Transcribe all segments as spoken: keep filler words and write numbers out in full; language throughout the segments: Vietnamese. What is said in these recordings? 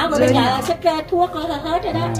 nhỏ rồi bây giờ xếp ra thuốc hết rồi đó.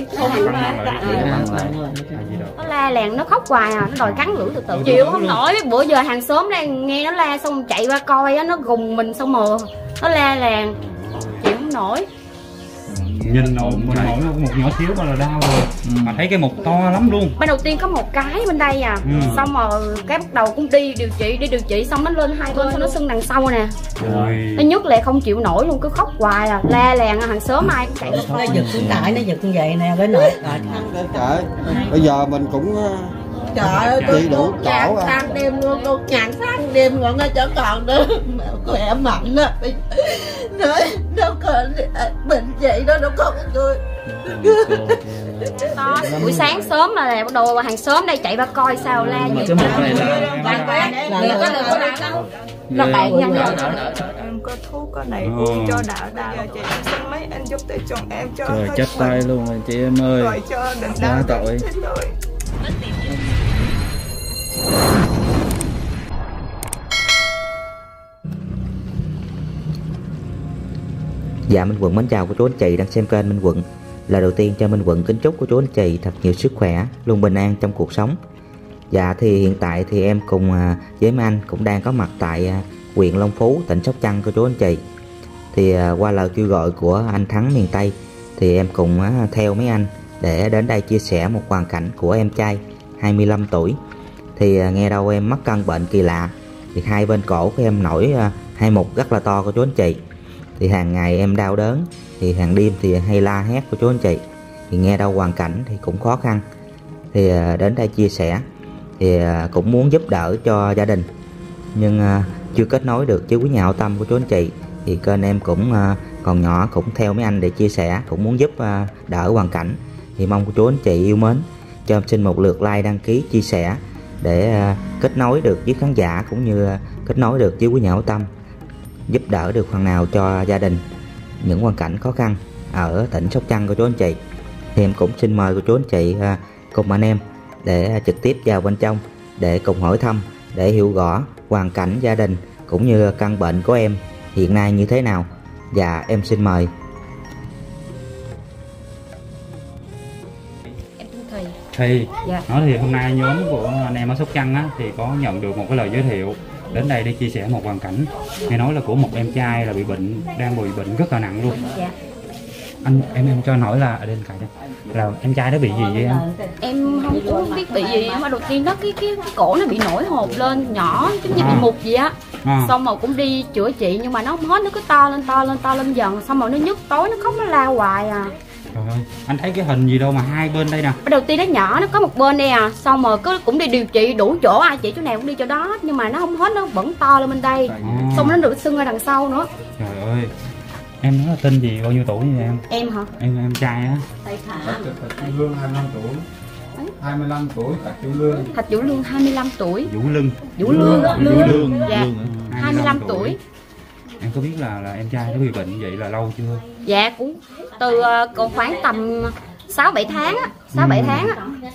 Nó la làng nó khóc hoài à, nó đòi cắn lưỡi từ từ. Chịu không nổi, bữa giờ hàng xóm đang nghe nó la xong chạy qua coi á, nó gùng mình xong rồi nó la làng, chịu không nổi. Nhìn nổi mình nổi một nhỏ xíu mà là đau rồi. Ừ. Mà thấy cái mục to lắm luôn. Ban đầu tiên có một cái bên đây à, ừ. xong rồi cái bắt đầu cũng đi điều trị đi điều trị xong nó lên hai bên, xong nó sưng đằng sau nè. Rồi. Nó nhức lẹ không chịu nổi luôn, cứ khóc hoài à, la làng hàng xóm ai cũng chạy. Nó giật cũng tại nó giật như vậy nè, cái nội. Trời, bây giờ mình cũng trời ơi, tôi đủ nhàn sang đêm luôn, tôi nhàn sang đêm rồi nó chẳng còn nữa. Khỏe mạnh á, nói đâu còn bệnh vậy đó, đâu có tôi. Đó, buổi sáng sớm là, là bắt đầu hàng xóm đây chạy ra coi sao la vậy. Nó bạn nhân em có thuốc có này uống cho đạo đạo. Giờ chị em xin mấy anh giúp để chồng em cho. Trời chết tay luôn rồi chị em ơi. Rồi cho đừng đau tội. Dạ Minh Quận mến chào cô chú anh chị đang xem kênh Minh Quận. Lời đầu tiên cho Minh Quận kính chúc cô chú anh chị thật nhiều sức khỏe, luôn bình an trong cuộc sống. Dạ thì hiện tại thì em cùng với mấy anh cũng đang có mặt tại huyện Long Phú, tỉnh Sóc Trăng cô chú anh chị. Thì qua lời kêu gọi của anh Thắng miền Tây thì em cùng theo mấy anh để đến đây chia sẻ một hoàn cảnh của em trai hai mươi lăm tuổi. Thì nghe đâu em mắc căn bệnh kỳ lạ, thì hai bên cổ của em nổi hai mụn rất là to cô chú anh chị. Thì hàng ngày em đau đớn, thì hàng đêm thì hay la hét của chú anh chị. Thì nghe đâu hoàn cảnh thì cũng khó khăn, thì đến đây chia sẻ thì cũng muốn giúp đỡ cho gia đình, nhưng chưa kết nối được với quý nhà hảo tâm của chú anh chị. Thì kênh em cũng còn nhỏ, cũng theo mấy anh để chia sẻ, cũng muốn giúp đỡ hoàn cảnh. Thì mong cô chú anh chị yêu mến cho em xin một lượt like, đăng ký, chia sẻ để kết nối được với khán giả, cũng như kết nối được với quý nhà hảo tâm, giúp đỡ được phần nào cho gia đình những hoàn cảnh khó khăn ở tỉnh Sóc Trăng của chú anh chị. Thì em cũng xin mời cô chú anh chị cùng anh em để trực tiếp vào bên trong để cùng hỏi thăm, để hiểu rõ hoàn cảnh gia đình cũng như căn bệnh của em hiện nay như thế nào. Và em xin mời. Em tên Thùy. Thì dạ. Nói thì hôm nay nhóm của anh em ở Sóc Trăng á, thì có nhận được một cái lời giới thiệu đến đây để chia sẻ một hoàn cảnh. Nghe nói là của một em trai là bị bệnh, đang bị bệnh rất là nặng luôn. Dạ. Anh em em cho anh hỏi là ở bên cạnh đây là em trai đó bị gì vậy em? Em không có biết bị gì, mà đầu tiên đó cái cái, cái cổ nó bị nổi hột lên nhỏ, giống như à. bị mục gì á. À. Xong rồi cũng đi chữa trị nhưng mà nó không hết, nó cứ to lên to lên to lên dần, xong rồi nó nhức tối, nó khóc nó la hoài à. Trời ơi, anh thấy cái hình gì đâu mà hai bên đây nè. Đầu tiên nó nhỏ, nó có một bên đây à, xong rồi cứ cũng đi điều trị đủ chỗ, ai chị chỗ nào cũng đi chỗ đó, nhưng mà nó không hết, nó vẫn to lên bên đây. À. Xong nó được sưng ở đằng sau nữa. Trời ơi, em nói là tên gì, bao nhiêu tuổi vậy em? Em hả? Em em trai á. Thạch Vũ Lương hai mươi lăm tuổi. hai mươi lăm tuổi, Thạch Vũ Lương. Thạch Vũ Lương hai mươi lăm tuổi. Vũ Lương. Vũ Lương. Vũ Lương. Dạ. hai mươi lăm tuổi. Em có biết là là em trai nó bị bệnh vậy là lâu chưa? Dạ cũng từ còn khoảng tầm sáu bảy tháng á, sáu bảy tháng á.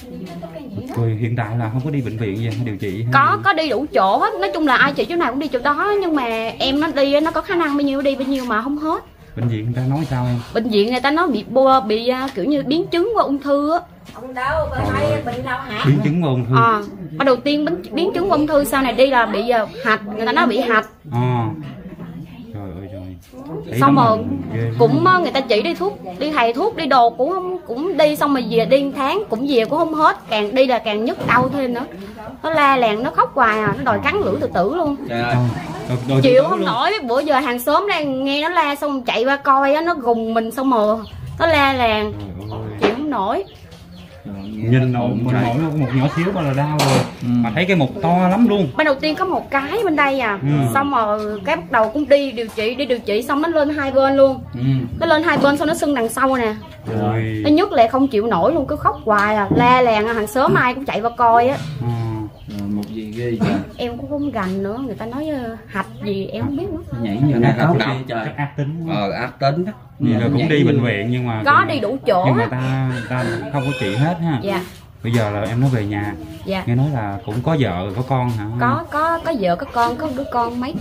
Rồi hiện tại là không có đi bệnh viện gì hay điều trị hay có gì? có đi đủ chỗ hết, nói chung là ai chị chỗ nào cũng đi chỗ đó, nhưng mà em nó đi nó có khả năng bao nhiêu đi bao nhiêu mà không hết. Bệnh viện người ta nói sao em? Bệnh viện người ta nói bị bô bị kiểu như biến chứng qua ung thư á. Không đâu, bị đau hả? Biến chứng qua ung thư. À, bắt đầu tiên biến, biến chứng qua ung thư, sau này đi là bị uh, hạch, người ta nói bị hạch. À. Trời ơi trời. Thấy xong rồi cũng người ta chỉ đi thuốc, đi thầy thuốc, đi đồ cũng không, cũng đi xong rồi về đi một tháng cũng về cũng không hết, càng đi là càng nhức đau thêm nữa. Nó la làng, nó khóc hoài à, nó đòi cắn lưỡi từ tử luôn. Trời ơi. Chịu không nổi, bữa giờ hàng xóm đang nghe nó la xong chạy qua coi á, nó gùng mình xong rồi nó la làng, chịu không nổi. Nhìn nổi mình nổi một nhỏ xíu mà là đau rồi. Ừ. Mà thấy cái mục to lắm luôn. Ban đầu tiên có một cái bên đây à, ừ. xong rồi cái bắt đầu cũng đi điều trị đi điều trị xong nó lên hai bên luôn. Ừ. Nó lên hai bên xong nó sưng đằng sau nè. Rồi. Nó nhức lẹ không chịu nổi luôn, cứ khóc hoài à, la làng hàng xóm ai cũng chạy vào coi á. Ừ. Một gì ghê vậy? Em cũng không gành nữa, người ta nói uh, hạch gì em không biết nữa. Nhảy như là ác đâu trời. Ác tính. Ờ ác tính. Vì là cũng đi bệnh viện nhưng mà có đi đủ chỗ. Nhưng mà ta người ta không có trị hết ha. Dạ. Bây giờ là em nó về nhà. Dạ. Nghe nói là cũng có vợ có con hả? Có có có vợ có con, có đứa con mấy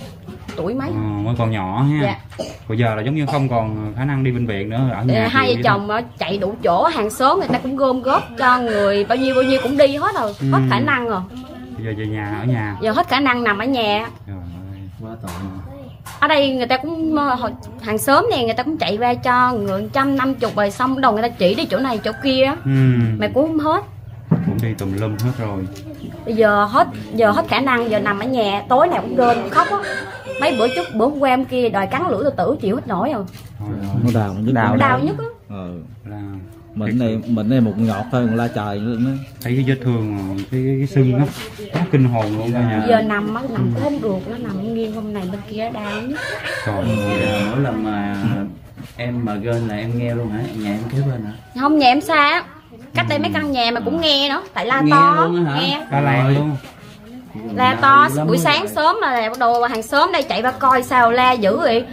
tuổi mấy. Ờ, mới còn nhỏ ha. Dạ. Bây giờ là giống như không còn khả năng đi bệnh viện nữa, ở nhà. Hai vợ chồng đó. Chạy đủ chỗ, hàng xóm người ta cũng gom góp cho người bao nhiêu bao nhiêu cũng đi hết rồi, ừ. hết khả năng rồi. Bây giờ về nhà ở nhà. Giờ hết khả năng nằm ở nhà. Trời ơi, quá tội. Ở đây người ta cũng hàng xóm này người ta cũng chạy ra cho người trăm năm chục rồi, xong đầu người ta chỉ đi chỗ này chỗ kia, ừ. Mày cũng không hết. Cũng đi tùm lum hết rồi. Bây giờ hết giờ hết khả năng, giờ nằm ở nhà tối nào cũng rên khóc á. Mấy bữa trước bữa hôm qua em kia đòi cắn lưỡi tự tử chịu hết nổi rồi. Nó đau nhất đau, đau nhất á. Ừ. Mình này mình này một ngọt thôi còn la trời luôn á. Thấy cái vết thương cái, cái, cái sưng á, nó kinh hồn luôn cả nhà. Giờ nằm á nằm cũng không được, nó nằm nghiêng hôm này bên kia đau nhất. Trời, mỗi lần mà em mà gên là em nghe luôn hả? Nhà em kế bên hả? Không, nhà em xa, cách đây mấy căn nhà mà cũng nghe nữa, tại la nghe to luôn hả? nghe la làng luôn, la to buổi sáng sớm là bắt đầu hàng xóm đây chạy ra coi sao la dữ vậy.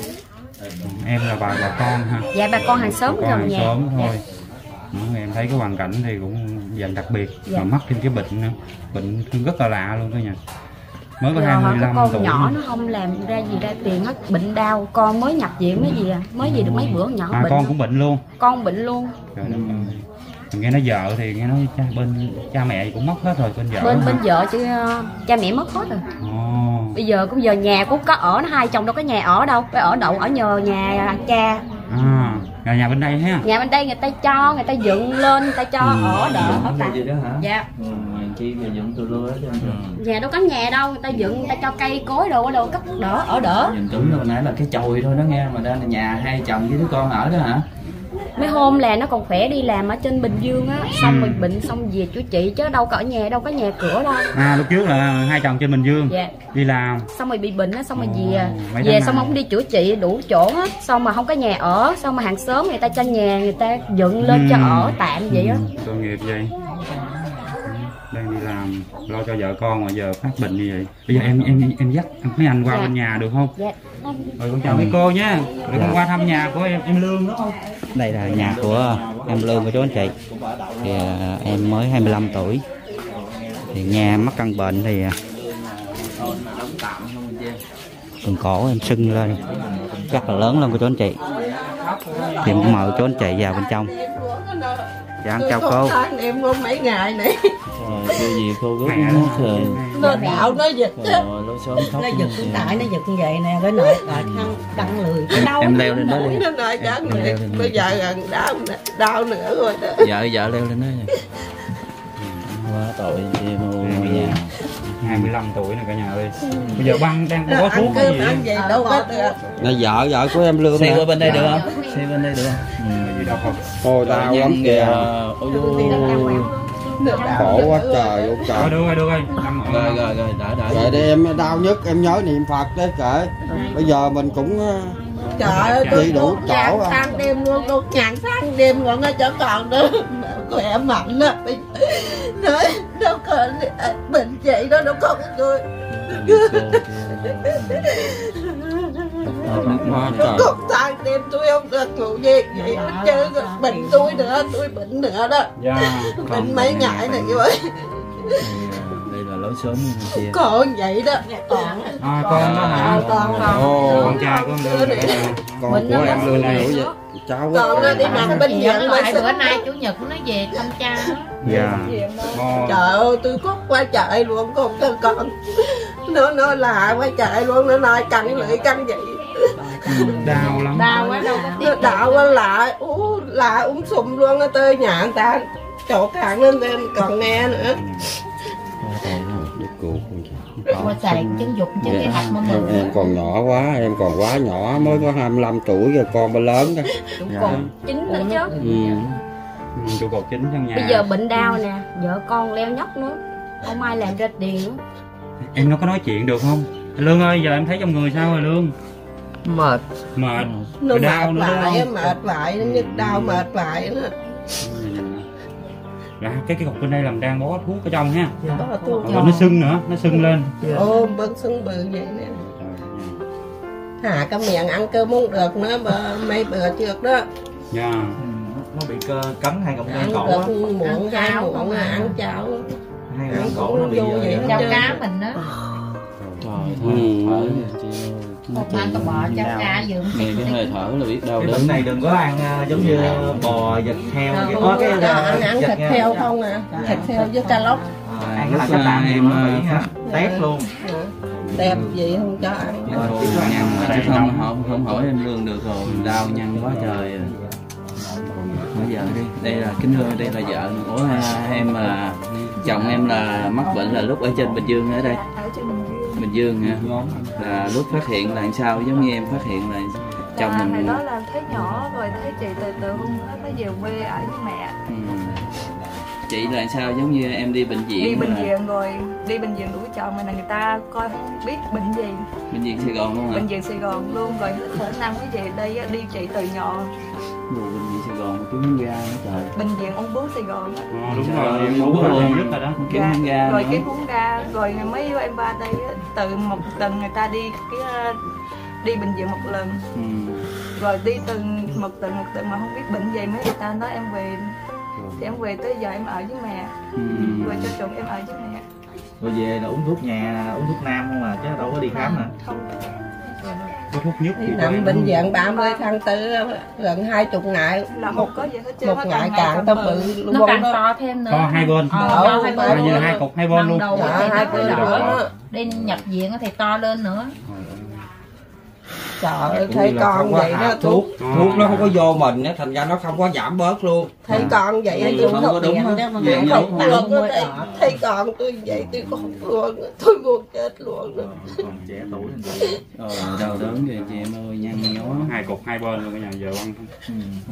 Em là bà bà con ha? Dạ bà con hàng xóm bà con hàng nhà. xóm thôi. Dạ. Em thấy cái hoàn cảnh thì cũng dành đặc biệt, dạ. mà mắc thêm cái bệnh nữa, bệnh rất là lạ luôn cả nhà. Mới có giờ hai mươi lăm con tuổi nhỏ nó không làm ra gì ra tiền hết, bệnh đau, con mới nhập viện mấy gì à, mới gì được mấy bữa nhỏ à, bệnh. Con cũng bệnh luôn. Con bệnh luôn. Trời đất ơi. Nghe nói vợ thì nghe nói cha, bên cha mẹ cũng mất hết rồi, bên vợ bên bên vợ chứ uh, cha mẹ mất hết rồi. oh. Bây giờ cũng giờ nhà cũng có ở, nó hai chồng đâu có nhà ở đâu, phải ở đậu ở nhờ nhà cha. À, nhà, nhà bên đây ha? Nhà bên đây người ta cho, người ta dựng lên, người ta cho ừ. ở đỡ ở tạm. Gì đó hả? Dạ. Ừ, chi mà dựng từ lưa hết trơn. Nhà đâu có nhà đâu, người ta dựng, người ta cho cây cối đồ ở đâu cấp đỡ ở đỡ. Nhìn tưởng hồi nãy là cái chòi thôi đó nghe, mà đây là nhà hai chồng với đứa con ở đó hả? Mấy hôm là nó còn khỏe đi làm ở trên Bình Dương á, xong rồi bệnh xong về chữa trị chứ đâu có ở nhà, đâu có nhà cửa đâu. À lúc trước là hai chồng trên Bình Dương. Dạ. Đi làm. Xong rồi bị bệnh á, xong rồi về. Về xong ông đi chữa trị đủ chỗ hết, xong mà không có nhà ở, xong mà hàng xóm người ta cho nhà người ta dựng lên ừ. cho ở tạm vậy á. Ừ. Tội nghiệp vậy. Đang đi làm lo cho vợ con mà giờ phát bệnh như vậy. Bây giờ em em em dắt mấy anh qua dạ. bên nhà được không? Dạ. Rồi con chào mấy cô nhé. Rồi dạ. con qua thăm nhà của em em Lương đúng không? Đây là nhà của em Lương của chú anh chị. Thì uh, em mới hai mươi lăm tuổi. Thì nghe mắc căn bệnh thì phần cổ em sưng lên rất là lớn luôn của chú anh chị. Thì em mời chú anh chị vào bên trong. Dạ chào cô. Em luôn mấy ngày này. Rồi cái gì cô gớt nó rồi. Nó đạo nó giật á. Nó giật cái tại nó giật như vậy nè, cái nội là thăng đăng lười. Đau em leo lên đó đi. Nó nói đăng lười. Bây giờ gần đau đau nữa rồi đó. Vợ vợ leo lên đó nha. Quá tội em ơi nhà. hai mươi lăm tuổi này cả nhà ơi. Bây giờ băng đang có thuốc cái gì vậy đâu có được. Là vợ vợ của em Lương. Xe qua bên đây được không? Xe bên đây được không? Ừ. Gì đâu không? Ôi đau lắm kìa. Khổ quá trời luôn trời. Rồi được rồi, được rồi. Rồi rồi rồi, đỡ đỡ. Rồi đi em đau nhất em nhớ niệm Phật đấy kệ. Bây giờ mình cũng trời ơi tôi đủ chỗ sang đêm luôn, tôi nhàn sang đêm còn nó chẳng còn nữa. Khỏe mạnh á. Nói đâu có bệnh chị đó đâu có tôi. Không sang đêm tôi không được ngủ gì vậy chứ bệnh tôi nữa, tôi bệnh nữa đó. Bệnh mấy ngày này vậy. Đây là lối sớm chị. Con vậy đó. Còn à, con đó hả? Con con con trai con Lương. Con của em Lương này vậy. Cháu con nó đi nằm bên viện lại bữa nay chủ nhật nó về thăm cha. Dạ. Trời ơi tôi khóc quá trời luôn con thằng con. Nó nó là quá trời luôn, nó nói cắn lưỡi cắn vậy. Đau lắm. Đau quá đâu có nó đau quá lạ, ú lạ úng sùm luôn, nó tới nhà người ta chỗ khác lên lên còn nghe nữa. Qua xài chân dục chân cái hạt mà mình. Em còn nhỏ quá, em còn quá nhỏ, mới có hai mươi lăm tuổi rồi, con mới lớn đó. Còn chín nữa chứ. Ừ. Trụ cột chính trong nhà. Bây giờ bệnh đau nè, vợ con leo nhóc nữa, không ai làm ra tiền nữa. Em nó có nói chuyện được không? Lương ơi, giờ em thấy trong người sao rồi Lương? Mệt. Mệt. Nó mệt đau mệt nữa lại, không? mệt lại, nó nhức đau mệt lại nữa. Dạ, cái cái cục bên đây làm đang bó thuốc ở trong ha. Bó thuốc. Rồi nó sưng nữa, nó sưng lên. Ôm bớt sưng bự vậy nè. Hả cái miệng ăn cơm không được nữa mà mấy bữa trước đó. Dạ. Nó bị cơ cắn hai cọng gan cổ á. Muộn hai muộn ăn cháo. Hai cọng cổ nó bị cháo cá mình đó. thở thở chị một ăn tao bỏ cho cá dường nghe cái hơi thở là biết đâu cái đến bệnh này đừng có ăn uh, giống như bò vịt heo À, cái không có cái có ăn, ăn thịt heo không à, thịt heo với cà lóc. À, ăn cái là các bạn em tét luôn. Đẹp gì không cho ăn. thôi nhăn mà chứ không không không hỏi em lương được rồi, đau nhăn quá trời rồi. Bây giờ đi, đây là kính thưa, đây là vợ. Ủa em là chồng em là mắc bệnh là lúc ở trên Bình Dương ở đây. Ở trên Bình Dương. Bình Dương hả? Là lúc phát hiện là sao, giống như em phát hiện là chồng Là mình. ngày đó là thấy nhỏ rồi thấy chị từ từ hôm đó thấy về quê ở với mẹ. Ừ. Chị là sao, giống như em đi bệnh viện Đi bệnh là... viện rồi đi bệnh viện đuổi chồng mà là người ta coi không biết bệnh gì. Bệnh viện Sài Gòn luôn hả? Bệnh viện Sài Gòn luôn rồi khả năng cái về đây á, đi chị từ nhỏ. Ủa, bệnh viện Sài Gòn kiếm không ra nữa trời. Bệnh viện ung bướu Sài Gòn á. Ờ, đúng rồi, em ngủ rồi em rất là đó. Kiếm không ra Rồi nữa. kiếm không ra rồi mấy em ba đây á, từ một tuần người ta đi cái đi bệnh viện một lần. Ừ. Rồi đi từng một tuần một tuần mà không biết bệnh gì mấy người ta nói em về thì em về tới giờ em ở với mẹ. Ừ. Rồi cho chồng em ở với mẹ. Rồi về là uống thuốc nhà, uống thuốc nam không à, chứ đâu có đi khám hả? Không. Có thuốc nhức Đi thì nằm bệnh viện ba mươi tháng tư gần hai chục ngày. Là Một không có gì hết trơn. một nó ngày càng càng ngày tao càng bự Nó luôn càng đó. to thêm nữa. to hai bên. Ờ, Ờ, to hai coi bên như là luôn. hai cục hai bên luôn. Đầu Dạ, thì hai nó bên đỏ. đỏ. Đi nhập viện thì to lên nữa. Trời ơi, thấy con vậy đó thuốc. Thuốc nó không có vô mình á, thành ra nó không có giảm bớt luôn. Thấy con vậy á, tôi không không có đúng điện á. đó mà Về mẹ nhau không không luôn á. Thấy, thấy con tôi vậy tôi khóc luôn, tôi muốn chết luôn đó. Còn trẻ tuổi thành vậy. Ờ, đau đớn kìa chị em ơi, nhăn nhó. Hai cục hai bên luôn cả nhà, giờ ăn Ừ.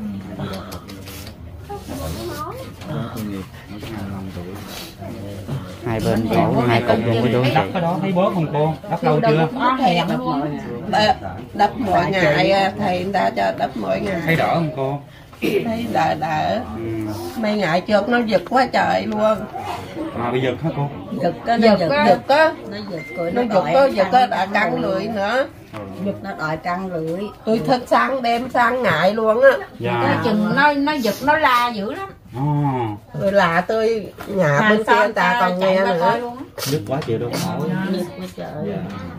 hai bên cổ hai cục luôn cô chú. Đắp cái đó thấy bớt không cô? Đắp lâu chưa? Có thèm luôn. Đắp, đắp mỗi ngày, thầy người ta cho đắp mỗi ngày. Thấy đỡ không cô? Thấy đỡ đỡ. Ừ. Mấy ngày trước nó giật quá trời luôn. À bây giờ hả cô? giật á, nó giật á, Giật á, nó giật rồi nó nó giật á, giật á đã căng lưỡi nữa. giật nó đòi căng lưỡi. Tôi thức sáng đêm sáng ngày luôn á. Dạ. Chừng nó nó giật nó la dữ lắm. Oh. Rồi là tôi nhà bên kia người ta còn nghe nữa. Nhức quá chịu đâu nổi. Giật quá trời.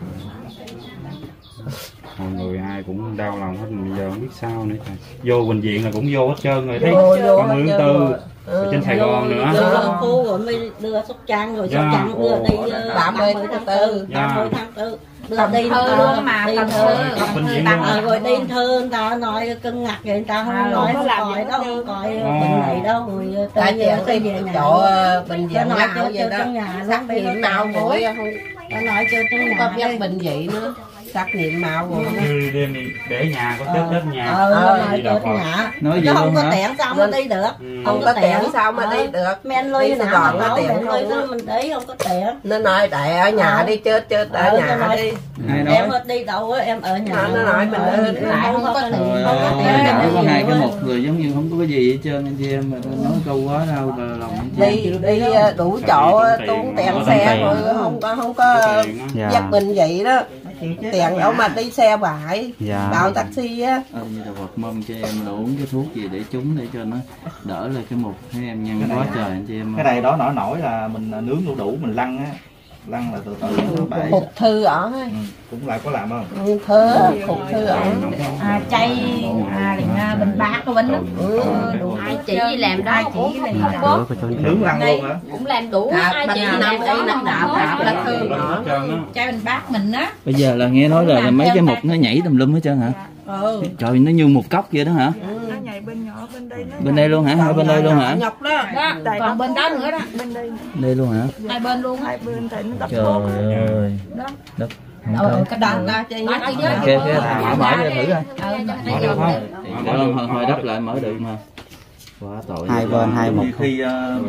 Mọi người ai cũng đau lòng hết, bây giờ không biết sao nữa trời. Vô bệnh viện là cũng vô hết trơn rồi, thấy Vô, vô con hết Nguyễn trơn Tư rồi. ở trên Sài Gòn nữa. Đưa Long Phú rồi mới đưa Sóc Trăng rồi Sóc Dạ. Trăng đưa đi ờ, ba mươi tháng tư. ba mươi tháng tư đưa Cần đi Thơ luôn mà, đi Cần thơ. Thơ. Bệnh viện Cần luôn. Ờ, rồi đi thơ người ta nói cân ngặt vậy người ta không À, nói không có không làm coi gì đâu hết không coi trơn. bệnh này đâu rồi Tại tới vì giờ cái tới về nhà chỗ ờ, bệnh viện nó nói nào cho vậy đó. trong nhà Xác nó nghiệm màu mũi không nó nói cho trong không nhà có biết đi. bệnh gì nữa. Xác nghiệm màu mũi. Như đêm đi để nhà có chết chết nhà. Ờ, nó Ờ, nói đi cho đâu trong rồi? nhà Nói nó vậy không luôn có hả? tiền sao mà đi được Ừ. Không có tiền sao mà Ờ. đi được. men lôi Đi Sài nào Gòn mà có tiền tiền lôi không? mình đi không có tiền. Nó nói đại ở nhà Ờ. đi chết chết ở Ờ, nó nhà nói- đi. Ai Em nói? hết đi đâu á, em ở nhà. Nó- nó nói mình ở- lại không có tiền, Trời không có ơi, tiền. đỡ có hai cái Nhiều một quá. người giống như không có cái gì hết trơn anh chị em, mà tôi nói câu quá đau bà lòng hết trơn. Đi đi ờ, đủ chỗ tốn tiền xe rồi không có không có Dạ. dắt bệnh vậy đó. Tiền đâu mà đi xe bãi, Dạ. đào taxi á. Ờ, như là Phật mong cho em là uống cái thuốc gì để trúng để cho nó đỡ lại cái mục thấy em nhăn quá trời anh chị em. Cái này đó nổi nổi là mình nướng đủ đủ mình lăn á, lăn là từ từ nó bể. Hụt thư ở Ừ, cũng lại có làm không? Ừ, thơ hụt thư ở. À, chay à, à, bình bạc của Vinh đó. Ừ. Đủ ai chỉ đi làm đó, ai chỉ làm Đỡ có cho Nướng lăn luôn hả? cũng làm đủ À, ai bánh chỉ năm làm đây đó là không đạp có. đạp lá thư hết nhỏ. trơn á. Chai bình bát mình á. Bây giờ là nghe nói là, là mấy cái mục nó nhảy tùm lum hết trơn hả? Ừ. Trời, nó như một cốc vậy đó hả? Nó nhảy bên nhỏ bên đây nó Bên đây luôn hả? Hai bên đây luôn hả? Nhọc đó. Đó, Tại còn nó bên đó nữa đó. bên đây Đây luôn hả? Hai bên luôn á. hai bên tại nó đập Trời tốt. ơi. Đó. Đất. Ờ, cái đó Ta chơi đó nhất. thì nhớ Ok, cái ok, mở mở ra thử coi. Ờ, Mở được không? Dạ, hồi, hồi đắp lại mở được mà. Quá tội. Hai bên hai một. Khi, khi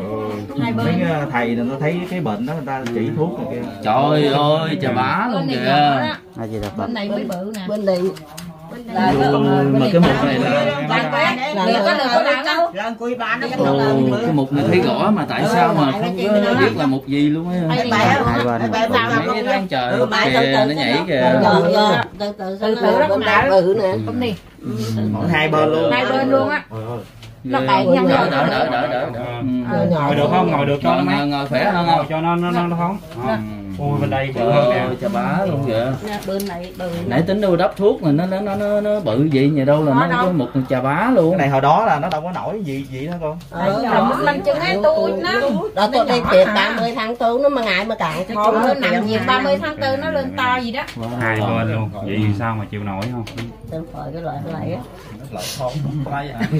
uh, hai bên. mấy uh, thầy người ta thấy cái bệnh đó người ta chỉ thuốc này kia. Trời ơi, chà bá luôn Bên này kìa. nhỏ đó. Ai gì đặt Bên này mới bự nè. Bên đây Là Ôi, mà cái mục này là Lan quét, lừa có lừa có lừa đâu. Lần cuối ba nó Ồ, cái mục này thấy rõ mà tại sao mà không có biết là mục gì luôn á. Hai bên bên Mấy cái răng trời kìa, nó nhảy kìa. Rồi rồi, từ từ từ từ bên đây bự nè. Không đi. Mỗi hai bên luôn. Hai bên luôn á. Nó Ghê. cạn nhăn Đỡ nhăn. đỡ đỡ đỡ đỡ. đỡ. Ừ. Ngồi được không? Ngồi được cho nó Ngồi, mấy. ngồi khỏe hơn Ngồi không? cho nó nó nó nó phóng. Ừ. Ôi bên đây trời ơi chà bá luôn vậy. Bên này bên Nãy tính đâu đắp thuốc mà nó nó nó nó, nó bự vậy vậy đâu là nó, nó có một chà bá luôn. Cái này hồi đó là nó đâu có nổi gì gì đó con. ờ rồi mình chừng hai tuổi nó đó tôi đi tiệc ba mươi tháng tư nó mà ngại mà cạn không nó nằm nhiều ba mươi tháng tư nó lên to gì đó. hai bên luôn, vậy thì sao mà chịu nổi không? tôi phải cái loại này á Loại thon quay à.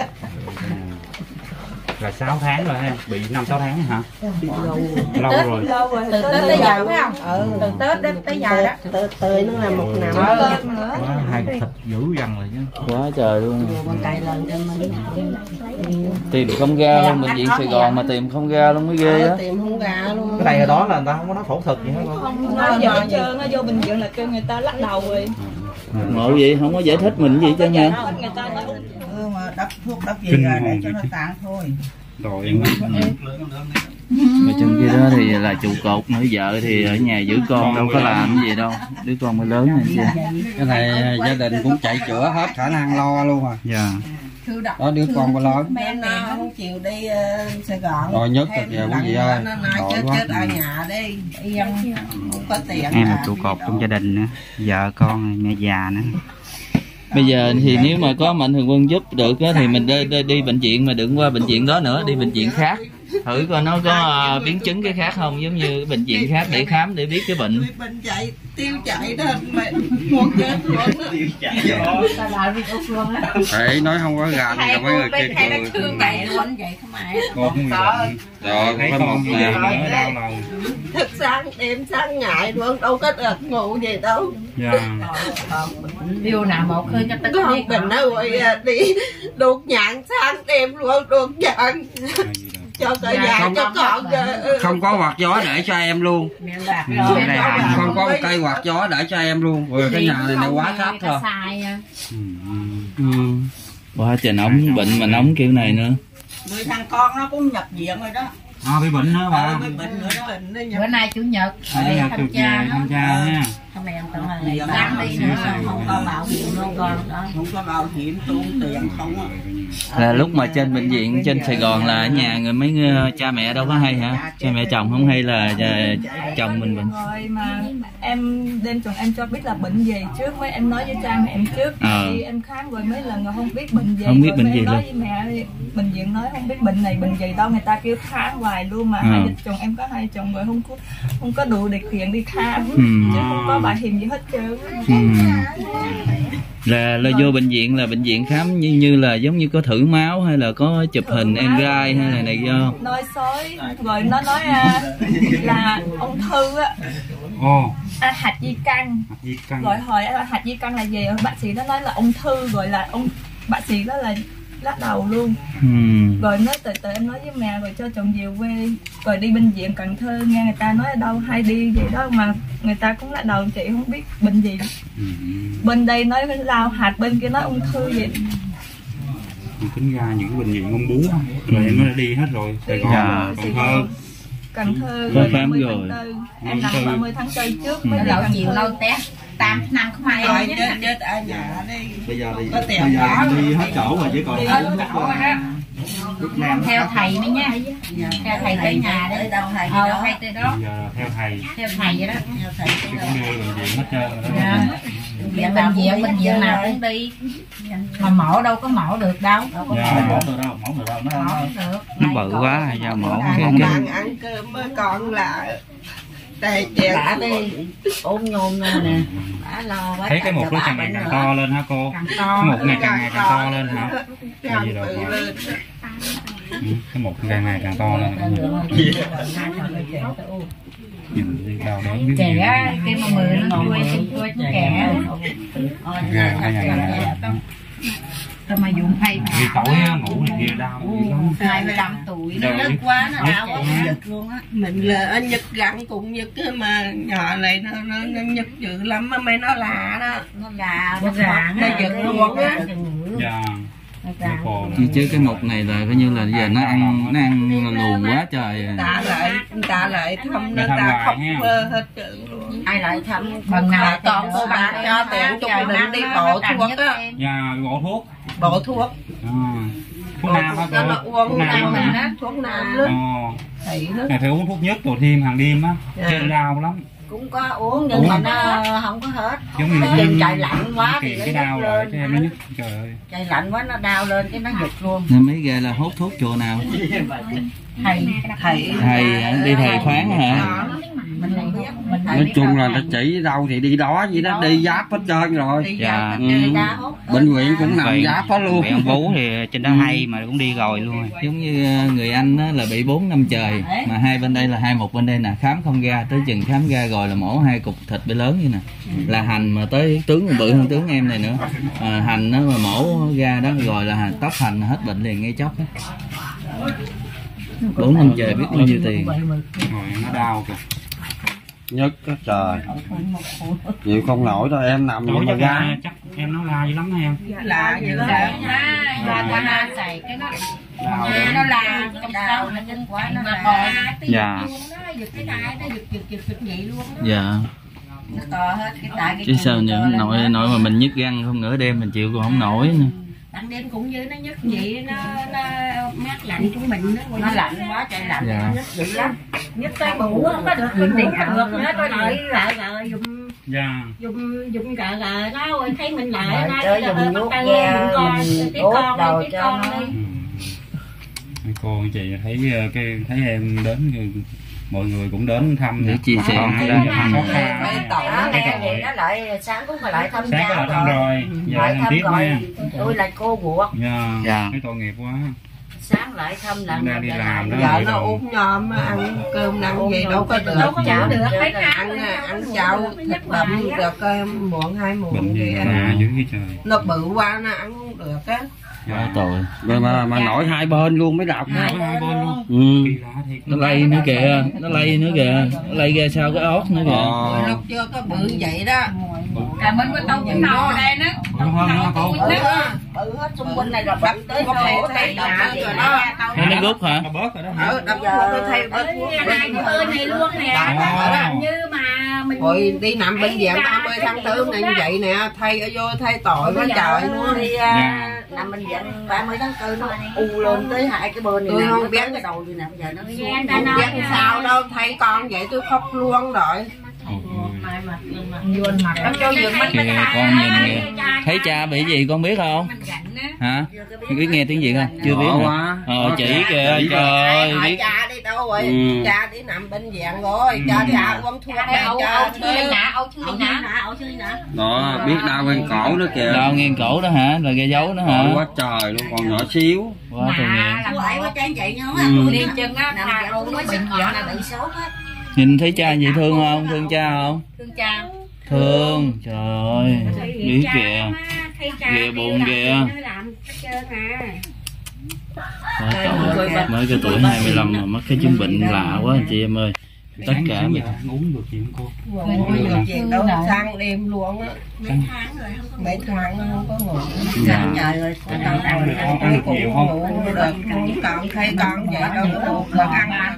Là sáu tháng rồi ha, bị năm sáu tháng hả? Lâu rồi. Lâu rồi. Từ Tết tới giờ phải không? Ừ. Từ Tết đến tới giờ đó. tới tới nó là một năm Quá hai thịt dữ dằn rồi chứ. Quá trời luôn. con cày lên cho mình Tìm không ra luôn, bệnh viện Sài Gòn mà tìm không ra luôn mới ghê á. tìm không ra luôn. Cái này hồi đó là người ta không có nói phẫu thuật gì hết con. Không nói giờ hết trơn, nó vô bệnh viện là kêu người ta lắc đầu rồi. Ngộ vậy không có giải thích mình gì chứ nha. Người ta nói Ừ mà đắp thuốc đắp gì Kinh ra hồn để cho vậy nó chứ. tàn thôi. Rồi Mà trong kia đó thì là trụ cột nữa, vợ thì ở nhà giữ con đâu có làm cái gì đâu, đứa con mới lớn này kia. Cái này gia đình cũng chạy chữa hết khả năng lo luôn à. dạ. Đó đứa con có lớn. Bên nó không chịu đi uh, Sài Gòn. Rồi nhất thật về quý vị ơi. Nó nói Tội chết quá. chết ở nhà đi. Yên không có tiền. Em là trụ cột trong gia đình nữa, vợ con mẹ già nữa. Bây giờ thì nếu mà có Mạnh Thường Quân giúp được á, thì mình đi, đi, đi bệnh viện mà đừng qua bệnh viện đó nữa, đi bệnh viện khác thử coi nó có uh, biến chứng cái khác không, giống như bệnh viện khác để khám để biết cái bệnh. Bệnh chạy tiêu chạy đó mày muốn chết luôn á. Ta lại bị út luôn á. Đấy nói không có gà thì mấy người kia cười. Thương mẹ quánh vậy không mày. Con cũng vậy. Rồi Thấy có con một cũng nè. vậy nữa, đau lòng. thức sáng đêm sáng ngại luôn đâu có được ngủ gì đâu. Dạ. Điều nào một khơi cho tất Con mình nó rồi đi đột nhạn sáng đêm luôn đột nhạn cho cả nhà cho con Không có quạt gió để cho em luôn. Không có một cây quạt gió để cho em luôn. Rồi cái nhà này nó quá sát thôi. Ừ. Quá trời nóng, bệnh mà nóng kiểu này nữa. mười thằng con nó cũng nhập viện rồi đó. À, bị bệnh nữa bà. Bị bệnh nữa đó. Bữa nay chủ nhật Đây là thăm cha nó. thăm cha nha. Hôm nay em tưởng là ngày sáng đi nữa không có bảo hiểm luôn con đó. Không có bảo hiểm tốn tiền không á. Là lúc mà trên bệnh viện trên Sài Gòn là ở nhà người mấy người, cha mẹ đâu có hay hả? Cha mẹ chồng không hay là chồng mình bệnh? rồi mà em đêm chồng em cho biết là bệnh gì trước, mấy em nói với cha mẹ em trước. Ờ. Khi em khám rồi mấy lần rồi không biết bệnh gì. Không biết rồi bệnh mấy gì em nói luôn. với mẹ bệnh viện nói không biết bệnh này bệnh gì đâu, người ta kêu khám hoài luôn mà Ờ. hai vợ chồng em có hai chồng rồi không có không có đủ điều kiện đi khám. Ừ. Chứ không có bảo hiểm gì hết trơn. Ừ. Là là vô bệnh viện là bệnh viện khám như như là giống như có thử máu hay là có chụp hình em gai hay là này do Nói xối rồi nó nói à, là ung thư á. Ồ. À, hạch di căn. Di căn. Rồi hỏi à, hạch di căn là gì, bác sĩ nó nói là ung thư, rồi là ông bác sĩ đó là lắc đầu luôn. ừ. Rồi nói từ từ em nói với mẹ rồi cho chồng về quê, rồi đi bệnh viện Cần Thơ nghe người ta nói ở đâu hay đi vậy đó mà người ta cũng lắc đầu, chị không biết bệnh gì. Ừ. Bên đây nói lao hạt, bên kia nói ung thư vậy. Tính ra những cái bệnh viện ung bướu rồi em nó đã đi hết rồi, Sài Gòn, Dạ. Cần Thơ. Cần Thơ Có rồi khám ba mươi rồi. tháng tư. Em nằm ba mươi tháng tư trước mới Ừ. đi Cần Chịu Thơ. lâu té tám năm không ai rồi chết chết chết ở nhà đi. Bây giờ thì Có tiền bây giờ đó. đi hết chỗ rồi chứ còn Đi ai hết cũng chỗ rồi đó. theo thầy nữa nha. Theo thầy tới nhà đấy. Đâu thầy ờ, thầy tới đó. Bây giờ theo thầy Theo thầy vậy đó. Theo thầy chứ cũng đưa bệnh viện hết trơn rồi đó. Dạ. Viện bệnh viện bệnh viện nào cũng đi. Mà mổ đâu có mổ được đâu. Dạ. mổ được đâu, mổ được đâu nó Mổ được. nó bự quá hay sao mổ cái Ăn cái ăn ăn cơm mới còn là đầy tiền Đã đi ôm nhôm nè. Đã lo quá. Thấy cái một nó càng ngày càng to lên hả cô? Càng Cái to. một ngày càng ngày càng to lên hả? Hay gì đâu tự bà? lên. Ừ, cái một càng ngày càng to lên. Nhìn đi đau đớn biết Trẻ nhiều. cái mà mười nó nuôi nuôi chú trẻ. Ghê, cái này là Rồi mà dùng thay vì tội á, ngủ này kia đau dữ lắm. hai mươi lăm tuổi Đau Nó biết- quá nó biết đau trẻ. quá giật luôn á. Mình là nhật gắn cũng nhật cái mà nhỏ này nó nó, nó nhật dữ lắm mà mấy nó lạ đó. nó gà nó gà nó giật luôn á. Dạ. Cái cô chứ, chứ cái mục này là coi như là giờ nó ăn nó ăn lùn quá trời. Ta lại ta lại thăm nó Thăm ta hoài khóc nha. mơ hết trơn luôn. ai lại thăm bằng nào Còn cô bà cho tiền chục định đi bộ thuốc á. Dạ, bộ thuốc. Bộ thuốc. À. Thuốc nam hả cho nó cô? uống Thuốc nam nam hả? mình á, thuốc nam đó. Ồ. Này phải uống thuốc nhất rồi thêm hàng đêm á, chứ đau lắm. Cũng có uống nhưng uống. Mà nó không có hết. Giống như chừng trời lạnh quá thì cái đau rồi cho em nó nhức. Trời ơi. Trời lạnh quá nó đau lên cái nó giật luôn. Nên mấy ghê là hút thuốc chùa nào? Thầy thầy thầy đi thầy khoáng hả? Mình không biết. Mình nói chung là nó chỉ đâu thì đi đó vậy đó, đi giáp hết trơn rồi. Dạ. Ừ. Bệnh viện cũng nằm giáp hết luôn. Bệnh vú thì trên đó hay mà cũng đi rồi luôn. Giống như người anh đó là bị bốn năm trời mà hai bên đây là hai một bên đây nè, khám không ra, tới chừng khám ra rồi là mổ hai cục thịt bị lớn như nè. Là hành mà tới tướng bự hơn tướng em này nữa. À, hành nó mà mổ ra đó rồi là tóc hành hết bệnh liền ngay chốc. Bốn năm trời biết bao nhiêu tiền. Rồi nó đau kìa. Nhất á trời. Chịu không nổi đâu em nằm vậy mà ra. Chắc em nó la dữ lắm em. Là dữ lắm. Là qua na xài cái nó nó la trong đau nó kinh quá nó la. Dạ. Nó giật cái tay nó giật giật giật giật vậy luôn. Dạ. Nó to hết cái tay cái. Chứ sao nhỉ, nội nội mà mình nhức răng không nửa đêm mình chịu cũng không nổi nữa. Ban đêm cũng như nó nhức vậy, nó nó mát lạnh của mình nó nó lạnh quá trời lạnh. Dạ. Nó nhức dữ lắm. Nhức tới ngủ không có được mình đi được nữa, tôi lại lại lại dùng dạ. dùng dùng gà gà nó rồi thấy mình lại nó chơi dùng nước da mình ốp đầu cho nó. Cô chị thấy cái thấy em đến mọi người cũng đến thăm để chia sẻ cái đó khó khăn. Vậy nó lại sáng cũng phải lại thăm sáng cháu thăm rồi, giờ làm tiếp nha. Tôi là cô ruột. Dạ. Cái tội nghiệp quá. Sáng lại thăm lần đang đi làm đó. Giờ nó uống nhom ăn cơm ăn gì đâu có được. Đâu có chảo được. Ăn ăn cháo thịt bằm được cơm muộn hai muộn thì ăn. Nó bự quá nó ăn không được á. Dạ tội. Rồi mà mà nổi hai bên luôn mới đọc. Nổi hai bên luôn. Ừ. Nó lây nữa kìa, nó lây nữa kìa, nó lây ra sau cái ốc nữa kìa. Ờ. Lúc chưa có bự vậy đó. Cả bên bên tao cũng nâu đây nó. Đúng không nó cô? Bự hết xung quanh này rồi đập tới có thể thấy lạ rồi đó. Nó rút hả? Nó bớt rồi đó. Ờ, đập tôi thấy bớt. Này cái bên này luôn nè. Như mà mình rồi đi nằm bệnh viện ba mươi tháng tư này như vậy nè, thay ở vô thay tội quá trời luôn. Đi nằm bệnh viện ba mươi tháng tư nó u lên tới hai cái bên này. Tôi không biết cái đầu gì nè, bây giờ nó không biết sao đâu, thấy con vậy tôi khóc luôn rồi. Vườn mặt nó cho vườn mắt kìa, con nhìn kìa. Thấy cha bị gì con biết không? Hả? Biết nghe tiếng gì không? Chưa biết hả? Ờ chỉ kìa, trời ơi. Biết cha đi đâu rồi? Ừ. Cha đi nằm bệnh viện rồi, cha đi hạ uống thuốc này cha đó, biết đau ngang cổ đó kìa. Đau ngang cổ đó hả? Là gây dấu đó hả? Quá trời luôn, còn nhỏ xíu. Quá tội nghiệp. Quậy quá trang vậy nữa. Đi chân á, nằm luôn mới bệnh viện là bị sốt hết. Nhìn thấy cha vậy thương không? Thương cha không? Thương cha. Thương, trời ơi, biết kìa. Kìa buồn kìa. Mới cái tuổi hai mươi lăm mà mắc cái chứng bệnh lạ quá anh chị em ơi. Tất cả mình uống được gì không cô? Được chuyện đâu sang đêm luôn á. Mấy tháng nó không có ngủ. Sáng trời rồi. Ăn cũng ngủ được. Còn thấy con vậy đâu có ngủ được ăn ăn.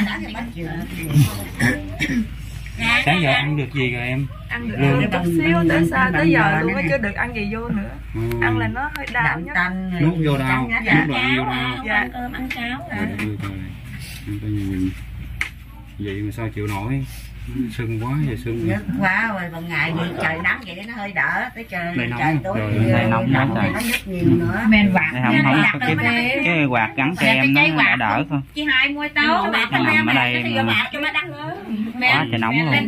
Sáng giờ ăn được gì rồi em? Ăn được lương chút xíu tới sao tới giờ luôn mới chưa được ăn gì vô nữa. Ừ. Ăn là nó hơi đau nhất. Nuốt vô đau, dạ. nuốt vô đau. Dạ. Cơm ăn cháo nè. Vậy mà sao chịu nổi? Sưng quá vậy sưng. Nhức quá rồi, còn ngày thì trời nắng vậy nó hơi đỡ, tới trời đây trời tối đây nóng nóng nó nhức nhiều nữa. Men quạt không không có cái cái quạt gắn cho em nó đã đỡ thôi. Chị hai mua táo mà nằm ở đây mà cho nó đắng nữa. Quá trời nóng luôn. Ở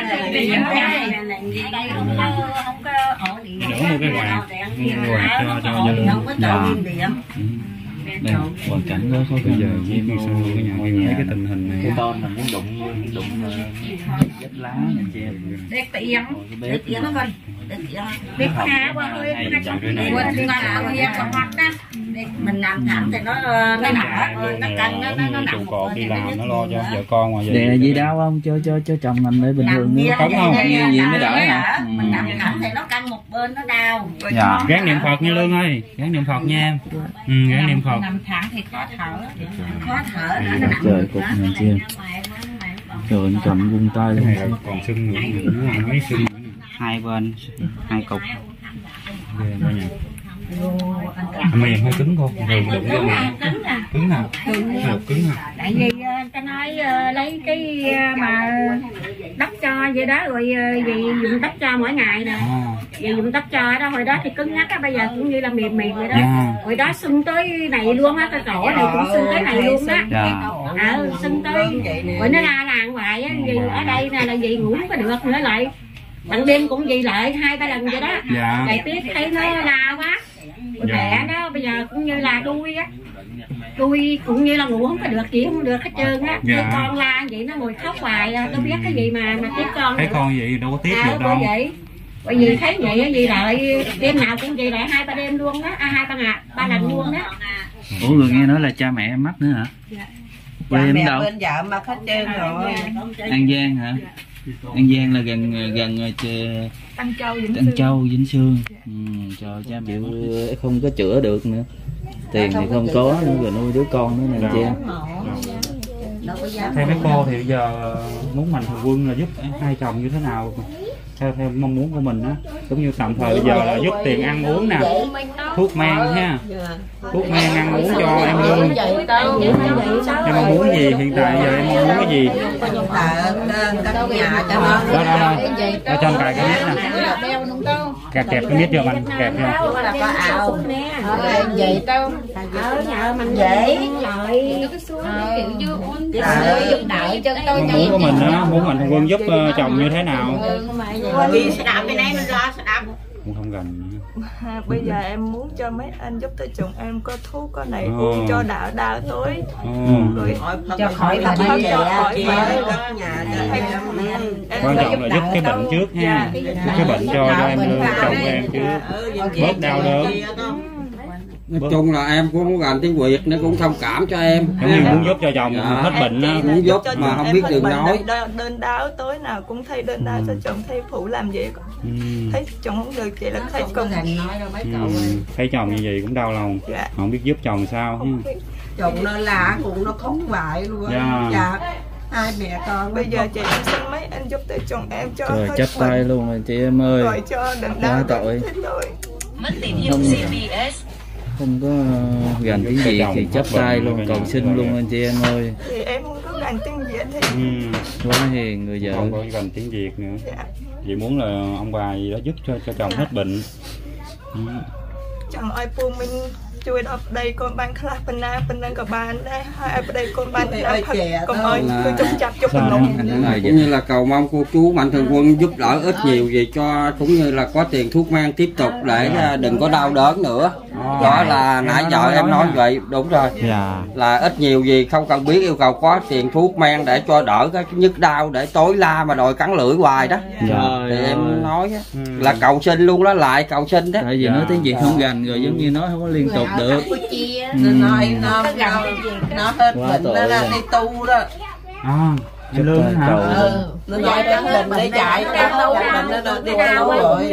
đây không có không có ổn điện. Đỡ một cái quạt. Quạt cho cho dân. Không có cho điện điện. Đây, hoàn cảnh đó có bây giờ với sao cái nhà em thấy cái tình hình này cái con mình muốn đụng đụng vết lá này chị em. Để tiệm, để tiệm nó coi. Biết khá qua hơi quên đi là hơi còn hoạt á. Mình nằm thẳng thì nó nó nằm hết rồi, nó căng nó nó nằm. Cột đi làm nó lo cho vợ con mà vậy. Đè gì đau không? Cho cho cho chồng nằm để bình thường nữa. Cấn không? Như vậy mới đỡ nè. Mình nằm thẳng thì nó căng một bên nó đau. Dạ. Gán niệm Phật nha Lương ơi, gán niệm Phật nha em. Ừ, gán niệm Phật. Nằm thẳng thì khó thở, khó thở nữa. Trời cục này chị em. Trời anh cầm vung tay lên. Còn sưng nữa, nữa mấy sưng. Hai bên, hai cục. Mềm hơi cứng cô, rồi đụng vô mềm. Cứng nào? Cứng nào? Cứng nào? Tại vì cho nó uh, lấy cái uh, mà đắp cho vậy đó, rồi uh, dì dùng đắp cho mỗi ngày nè. Dì dùng đắp cho đó, hồi đó thì cứng nhắc á, bây giờ cũng như là mềm mềm rồi đó. Yeah. Hồi đó sưng tới này luôn á, cái cổ này cũng sưng tới này luôn á. Yeah. Ờ, sưng tới, rồi nó la làng hoài á, dì ở đây nè là dì ngủ không có được nữa lại. Ban đêm cũng dì lại hai ba lần vậy đó. Dạ. Ngày tiếp thấy nó la quá. Dạ. Mẹ đó bây giờ cũng như là đuôi á, đuôi cũng như là ngủ không có được, chị không được hết trơn á. Dạ. Thấy con la vậy nó ngồi khóc hoài, đâu biết cái gì mà mà tiếp con. Thấy con gì đâu có tiếp à, được đâu. Vậy. Bởi vì thấy vậy á, dì lại đêm nào cũng dì lại hai ba đêm luôn đó, à, hai ba ngày ba lần luôn đó. Ủa rồi nghe nói là cha mẹ em mất nữa hả? Dạ. Quê em đâu? Bên vợ mà hết trơn rồi. An Giang hả? An Giang là gần gần Tân Châu Vĩnh Tân Châu Vĩnh Sương. Ừ, cho cha mẹ không có chữa được nữa, tiền thì không có nữa, rồi nuôi đứa con nữa nè chị em. Theo mấy cô thì bây giờ muốn Mạnh Thường Quân là giúp hai chồng như thế nào theo theo mong muốn của mình á, giống như tạm thời bây giờ là giúp tiền ăn uống nè, thuốc men ha, thuốc men ăn uống cho em luôn. Em mong muốn gì hiện tại giờ, em mong muốn cái gì? Đó đó đó, ở trong cài cái nét nè, kẹp kẹp cái nét cho mình kẹp cho. Vậy đâu ở nhà mình vậy lại đợi cho tôi mong muốn của mình á, muốn Mạnh Thường Quân giúp uh, chồng như thế nào? Đi xe đạp bên đây mình lo xe đạp cũng không gần. À, bây giờ em muốn cho mấy anh giúp tới chồng em có thuốc có này oh. uống cho đỡ đau tối oh. rồi cho khỏi bệnh cho khỏi bệnh. Quan trọng là giúp cái bệnh trước nha, giúp cái bệnh cho cho em chồng em chứ bớt đau đớn. Nói chung là em cũng không gành tiếng Việt, nó cũng thông cảm cho em. Giống như muốn giúp cho chồng dạ. hết bệnh á, muốn giúp mà không biết đường nói. Đơn đáo tối nào cũng thấy đơn đáo cho chồng, thấy phụ làm gì ừ. thấy chồng không được chị là thấy cùng ừ. thấy chồng như vậy cũng đau lòng, dạ. không biết giúp chồng sao. Chồng nó là cũng nó khóc hoài luôn. Dạ. Dạ. Hai mẹ con bây giờ chị em xin mấy anh giúp tới chồng em cho rồi chấp tay luôn rồi chị em ơi, rồi cho đừng đau tội mất tín dụng xê bê ét. Không có gành cái gì thì chấp tay luôn, cầu xin luôn anh chị em ơi. Thì em không có gành tiếng Việt thì ừ. quá hiền người vợ. Không có gành tiếng Việt nữa. Dạ. Chị muốn là ông bà gì đó giúp cho cho chồng dạ. hết bệnh. Ừ. Chồng ơi phu mình chui ở đây con ban khla bên na bên nan cả ban đây hai ở đây con ban đây con ơi tôi chụp chặt chụp mình luôn. Cũng như là cầu mong cô chú Mạnh Thường Quân giúp đỡ ít nhiều gì cho, cũng như là có tiền thuốc men tiếp tục để đừng có đau đớn nữa. Đó là nãy giờ em nói vậy đúng rồi. Là ít nhiều gì không cần biết, yêu cầu có tiền thuốc men để cho đỡ cái nhức đau, để tối la mà đòi cắn lưỡi hoài đó. Thì em nói là cầu xin luôn đó, lại cầu xin đó. Tại vì nói tiếng Việt không gành rồi giống như nói không có liên tục được. Nó nói nó nó nó hết bệnh nó là đi tu đó. À, em lương hả? Ừ, nó nói cái bệnh để chạy ra đâu bệnh nó đi đâu rồi.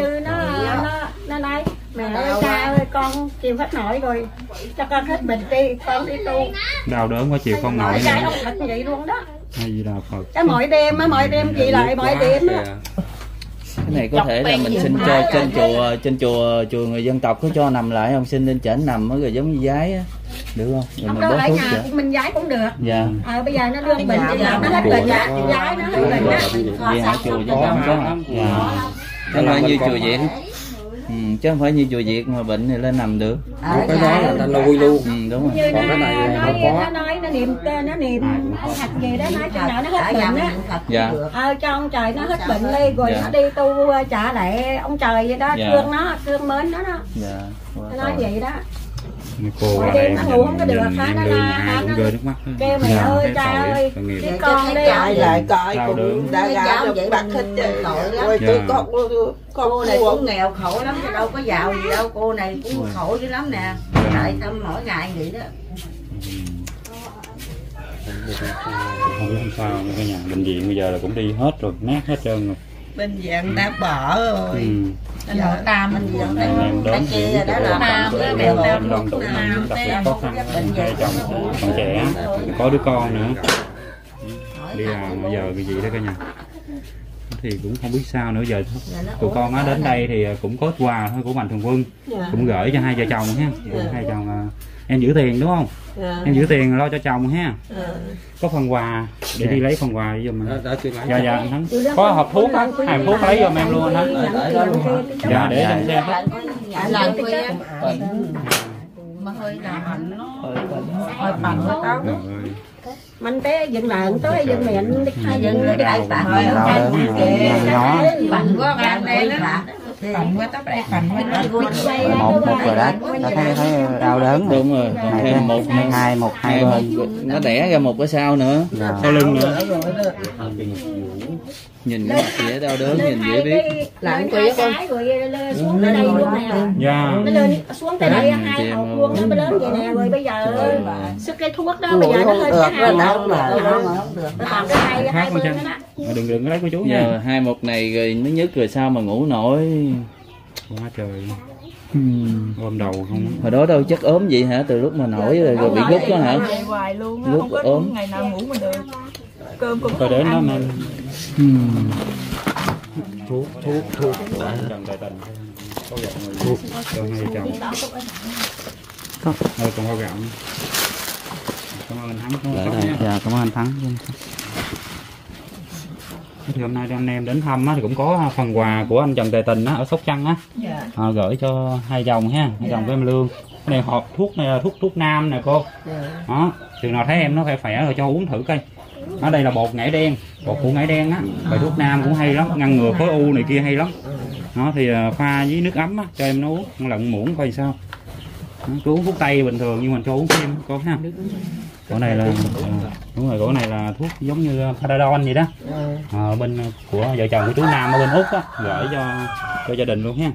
Nó nói mẹ ơi cha ơi con chịu hết nổi rồi, cho con hết bệnh đi, con đi tu. Đau đớn quá chịu không nổi nữa. Chạy không bệnh vậy luôn đó. Hay gì đâu Phật. Cái mỗi đêm á, mỗi đêm chị lại mỗi đêm á. Cái này có thể là mình xin cho trên chùa, trên chùa chùa người dân tộc có cho nằm lại không, xin lên trển nằm rồi giống như giái á, được không? Rồi mình bó thuốc nhà mình giái cũng được. Dạ. À, bây giờ nó đương bệnh bây giờ nó hết bệnh á, giái nó hết bệnh á. Vậy hả chùa chứ không có. Dạ. Chứ không phải như chùa Việt. Ừ, chứ không phải như chùa Việt mà bệnh thì lên nằm được. À, cái đó là ta nuôi luôn. Ừ, đúng rồi. Còn cái này không có. Nó nói nó niệm nó niệm ông Thạch gì đó nói cho nó hết bệnh á. Dạ. Ờ cho ông trời nó hết bệnh đi rồi dạ. nó đi tu trả lại ông trời vậy đó, dạ. thương nó, thương mến nó đó. Dạ. Nó nói vậy đó. Cô ở đây nó ngủ không có được hả, nó la nó kêu mẹ ơi cha ơi cái con đi chạy lại coi cũng đã ra được bạc hết rồi tôi con cô này cũng nghèo khổ lắm chứ đâu có giàu gì đâu, cô này cũng khổ dữ lắm nè, lại thăm mỗi ngày vậy đó. Không biết sao cái nhà bệnh viện bây giờ là cũng đi hết rồi, nát hết trơn rồi. Bệnh viện đã bỏ rồi. Ừ. Giờ ta mình giờ thấy cái kia đó là nam đó đều em đang tụ nam đặc biệt khó khăn, hai chồng còn trẻ, có đứa con nữa, đi làm bây giờ cái gì đó cả nhà thì cũng không biết sao nữa. Giờ tụi con á đến đây thì cũng có quà thôi của Mạnh Thường Quân, cũng gửi cho hai vợ chồng ha, hai chồng em giữ tiền đúng không? Dạ. Em giữ tiền lo cho chồng ha. Dạ. Có phần quà để đi lấy phần quà giùm mình. Đã, đã dạ dạ anh Thắng. Có hộp thuốc á, hai thuốc lấy giùm em luôn anh Thắng. Dạ để em xem. Làm quê mà hơi làm hơi bằng hơi táo. Mình té dựng lợn tới dựng miệng đi hai dựng đi đại Đó, bằng quá bạn đây đó. Bằng quá tóc đây bằng quá một một rồi đó, nó thấy thấy đau đớn. Đúng rồi, còn thêm một hai một hai bên, nó đẻ ra một cái sau nữa, sau lưng nữa. Nhìn cái mặt dễ đau đớn, nhìn dễ biết. Làm quỷ con rồi xuống tới đây luôn nè. Dạ. Nó lên xuống tới đây hai hộp luôn nó mới lớn vậy nè, rồi bây giờ sức cái thuốc đó bây giờ nó hơi hai hộp rồi. Còn cái hai hai bên đó. Đừng đừng có lấy của chú nha. Giờ hai một này rồi nó nhức rồi sao mà ngủ nổi. Quá trời. Hmm. Ôm đầu không. Hồi đó đâu chắc ốm vậy hả, từ lúc mà nổi rồi, rồi bị gút đó hả? Hoài luôn á, Gút không có ốm. ngày nào ngủ mà được. Cơm cũng Rồi đến đó mà Hmm. thuốc thuốc thuốc Trần Tài Tình có gạo người thuốc cho hai chồng thôi còn có gạo. Cảm ơn anh Thắng. Dạ cảm ơn anh Thắng. Thì hôm nay anh em đến thăm á, thì cũng có phần quà của anh Trần Tài Tình á, ở Sóc Trăng á, à, gửi cho hai chồng ha, hai chồng của em Lương. Cái này hộp thuốc này là thuốc thuốc nam nè cô. Đó, chừng nào thấy em nó khỏe khỏe rồi cho uống thử coi. Ở đây là bột ngải đen, bột củ ngải đen á, bài thuốc nam cũng hay lắm, ngăn ngừa khối u này kia hay lắm. Nó thì pha với nước ấm á, cho em nó uống, con lợn muỗng coi sao. Nó, cứ uống thuốc tây bình thường nhưng mình cho uống thêm cô ha. Cổ này là đúng rồi, cổ này là thuốc giống như Paradol vậy đó. À, bên của vợ chồng của chú Nam ở bên Úc á, gửi cho cho gia đình luôn ha.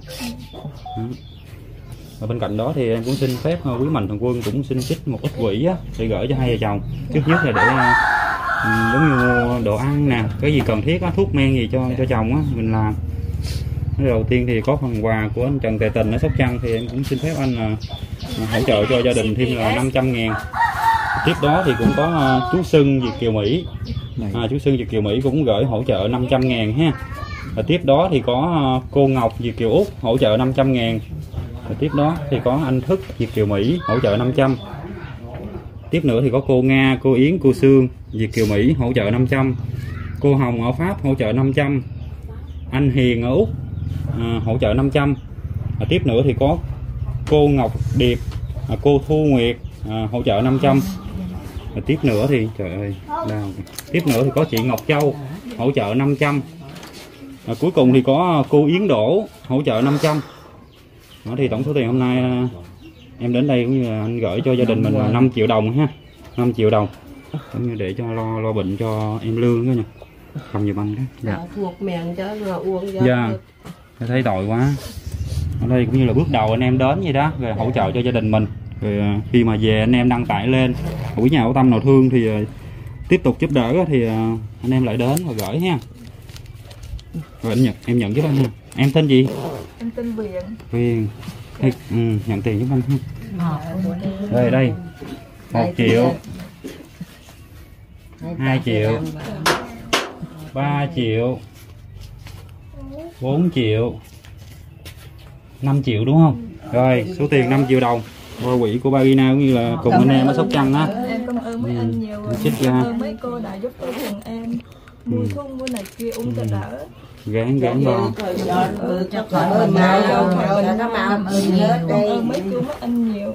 Và bên cạnh đó thì em cũng xin phép quý Mạnh Thường Quân cũng xin trích một ít quỹ á, để gửi cho hai vợ chồng. Trước nhất là để um, giống như đồ ăn nè, cái gì cần thiết á, thuốc men gì cho cho chồng á mình làm. Cái đầu tiên thì có phần quà của anh Trần Tài Tình ở Sóc Trăng, thì em cũng xin phép anh là uh, hỗ trợ cho gia đình thêm là năm trăm ngàn. Tiếp đó thì cũng có uh, chú Sưng Việt Kiều Mỹ, à, chú Sưng Việt Kiều Mỹ cũng gửi hỗ trợ năm trăm ngàn ha. Và tiếp đó thì có uh, cô Ngọc Việt Kiều Úc hỗ trợ năm trăm ngàn. Và tiếp đó thì có anh Thức Việt Kiều Mỹ hỗ trợ năm trăm. Tiếp nữa thì có cô Nga, cô Yến, cô Sương Việt Kiều Mỹ hỗ trợ năm trăm. Cô Hồng ở Pháp hỗ trợ năm trăm. Anh Hiền ở Úc à, hỗ trợ năm trăm. Và tiếp nữa thì có cô Ngọc Điệp, à, cô Thu Nguyệt à, hỗ trợ năm trăm. Và tiếp nữa thì trời ơi, đau. Tiếp nữa thì có chị Ngọc Châu hỗ trợ năm trăm. Và cuối cùng thì có cô Yến Đỗ hỗ trợ năm trăm. Đó thì tổng số tiền hôm nay em đến đây cũng như là anh gửi cho gia đình mình là năm triệu đồng ha, năm triệu đồng cũng như để cho lo lo bệnh cho em Lương đó nha. Cầm giùm anh đó. Dạ. Thuộc miệng cho rồi uống cho. Dạ. Tôi thấy tội quá. Ở đây cũng như là bước đầu anh em đến vậy đó, rồi hỗ trợ cho gia đình mình. Rồi khi mà về anh em đăng tải lên, quý nhà hảo tâm nào thương thì tiếp tục giúp đỡ thì anh em lại đến và gửi ha. Rồi anh nhận, em nhận giúp anh ha. Em tên gì? Em tên Viền. Viền. Hey, ừ, nhận tiền giúp anh ha. Rồi đây, một triệu, hai triệu, ba triệu, bốn triệu, năm triệu đúng không? Rồi số tiền năm triệu đồng qua quỹ của Bagina cũng như là cùng anh em ở Sóc Trăng á. Em cảm ơn mấy anh nhiều rồi. Cảm ơn mấy cô đã giúp tôi cùng em mua thuốc mua này kia uống cho đỡ. Gán gán lo. Cảm ơn mau, cảm ơn mấy cô mấy anh nhiều.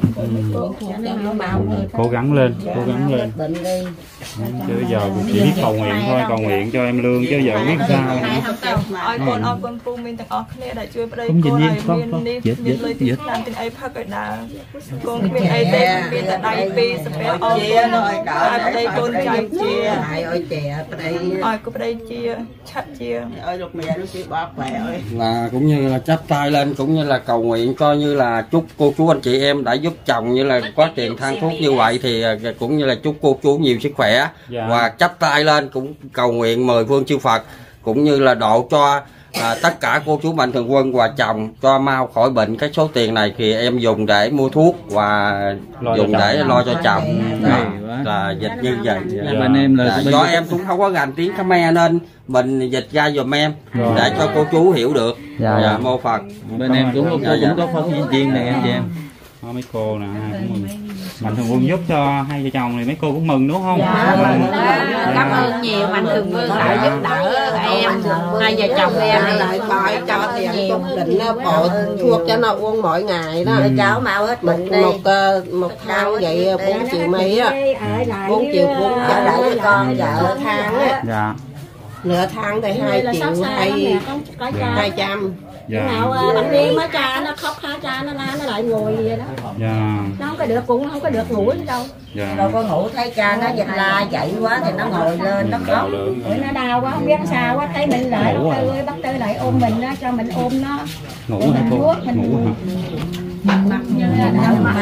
Cố gắng lên, cố gắng lên. Chứ giờ chỉ biết cầu nguyện thôi, cầu nguyện cho em Lương chứ giờ biết sao. Ôi con ôi con phu mình từng ở kia đãជួយប្តីcôឲ្យមាននេះមានលុយទីតាមទាំងអីផឹកឲ្យដើរកូនគ្មានអីទេមានតែដៃពីរសាពេអស់កូនឲ្យប្តីកូនចៅជាឲ្យតែប្តីឲ្យcôប្តីជាឆាត់ជាឲ្យលោកmẹ nó sẽ bỏ khỏe ơi. Là cũng như là chắp tay lên cũng như là cầu nguyện coi như là chúc cô chú anh chị em đã giúp chồng như là có tiền than thuốc như vậy thì cũng như là chúc cô chú nhiều sức khỏe. Dạ. Và chắp tay lên cũng cầu nguyện mời phương chư Phật cũng như là độ cho à, tất cả cô chú Mạnh Thường Quân và chồng cho mau khỏi bệnh. Cái số tiền này thì em dùng để mua thuốc và lo dùng để lo cho chồng. Là, là dịch như vậy. Dạ. Bên em là là do em cũng không có gành tiếng Khmer nên mình dịch ra dùm em rồi để cho cô chú hiểu được. Dạ, dạ mô Phật. Bên em cũng có, dạ, cũng có phóng viên viên này em chị em. Thôi mấy cô nè hai cũng mừng. Mạnh Thường Quân giúp cho hai vợ chồng thì mấy cô cũng mừng đúng không? Dạ, mừng. Dạ. Cảm ơn nhiều Mạnh Thường Quân đã giúp đỡ em, hai vợ chồng em lại coi cho tiền túc định bộ thuốc cho nó uống mỗi ngày đó. Ừ. Cháu mau hết một bệnh đi. một một tháng vậy bốn triệu mấy á, bốn triệu bốn trả lại cho con vợ tháng á. Dạ. Nửa tháng thì hai triệu hai hai trăm. Dạ. Nào bạn đi mới cha nó khóc hả, cha nó la nó lại ngồi vậy đó. Dạ. Nó không có được, cũng không có được ngủ nữa đâu. Dạ. Rồi con ngủ thấy cha nó dịch la dậy quá thì nó ngồi lên nó khóc. Rồi nó đau quá không biết sao quá, thấy mình lại bác Tư ơi, bác Tư lại ôm mình đó, cho mình ôm nó. Ngủ hả cô? Ngủ hả? Mặt như là đau mặt.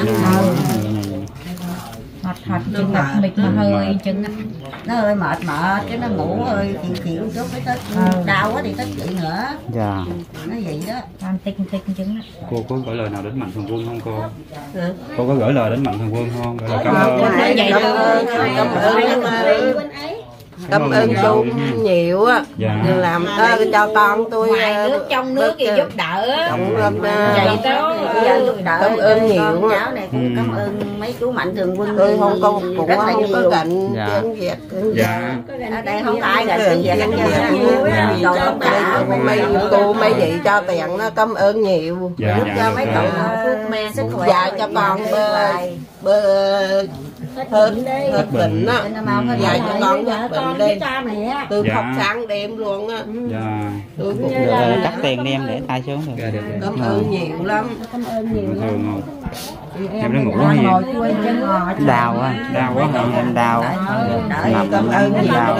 Mệt thật chừng mặt mệt mà hơi chừng nó hơi mệt mệt chứ nó ngủ hơi chịu chịu chút cái tức đau quá thì tức dậy nữa. Dạ. Nó vậy đó. Ăn tinh tinh chừng. Cô có gửi lời nào đến Mạnh Thường Quân không cô? Ừ. Cô có gửi lời đến Mạnh Thường Quân không? Gửi lời cảm ơn. Cảm ơn. Cảm ơn chú nhiều á. Dạ. Làm đó cho con tôi ngoài nước trong nước thì giúp đỡ. Cảm Cảm ơn nhiều. Cháu này cũng cảm ơn mấy chú Mạnh Thường Quân. Tôi không có cũng không có cạnh tiếng Việt. Dạ. Ở đây không ai là tiếng Việt nhiều. Mấy cô mấy vị cho tiền nó cảm ơn nhiều. Dạ. Cho mấy cậu thuốc men sức khỏe. Dạ cho con bơ hết hết bệnh á, dạy cho con hết bệnh đi. Tôi khóc sáng đêm luôn á. Dạ. Tôi cũng cắt tiền đem để tay xuống được. Cảm ơn nhiều lắm. Cảm ơn nhiều. Thường không? Em nó ngủ hay gì? Đau quá, đau quá hả? Em đau. Cảm ơn đau.